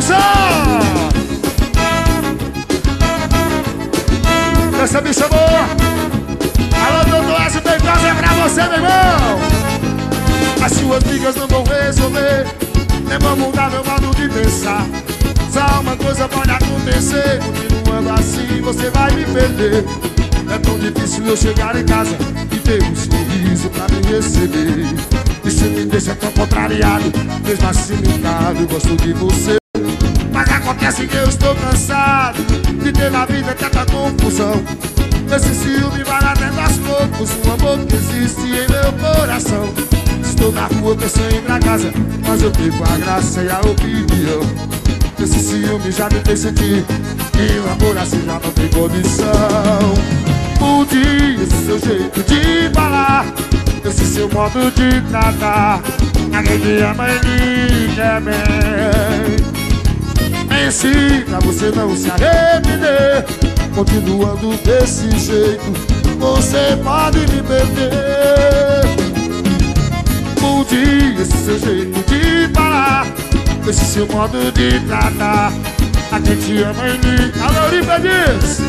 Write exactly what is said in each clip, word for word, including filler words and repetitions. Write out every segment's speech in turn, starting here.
só! Essa bicha boa! Alô, doutor S, bem casa é pra você, meu irmão! As suas brigas não vão resolver, nem vão mudar meu modo de pensar. Só uma coisa pode acontecer, continuando assim você vai me perder. É tão difícil eu chegar em casa e ter um sorriso pra me receber. Isso me deixa tão contrariado, mesmo assim limitado, eu gosto de você. Mas acontece que eu estou cansado de ter na vida tanta confusão. Esse ciúme vai lá dentro aos poucos, um amor que existe em meu coração. Estou na rua pensando em ir pra casa, mas eu perco a graça e a opinião. Esse ciúme já me fez sentir que o amor assim já não tem condição. Mude esse seu jeito de falar, esse seu modo de tratar. Alguém me ama e me quer bem. Ensina a você não se arrepender. Continuando desse jeito, você pode me perder. Mude esse seu jeito de falar, esse seu modo de tratar. A quem te ama em mim. Alô, Olívia diz.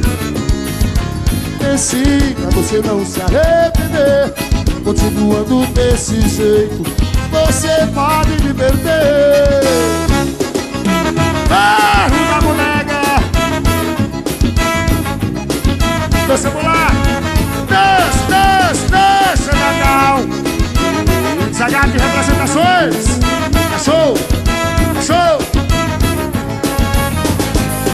Ensina a você não se arrepender. Continuando desse jeito, você pode me perder. Barro da boneca. Dança, pular. Dança, dança, dança, Natal. Zagate Representações.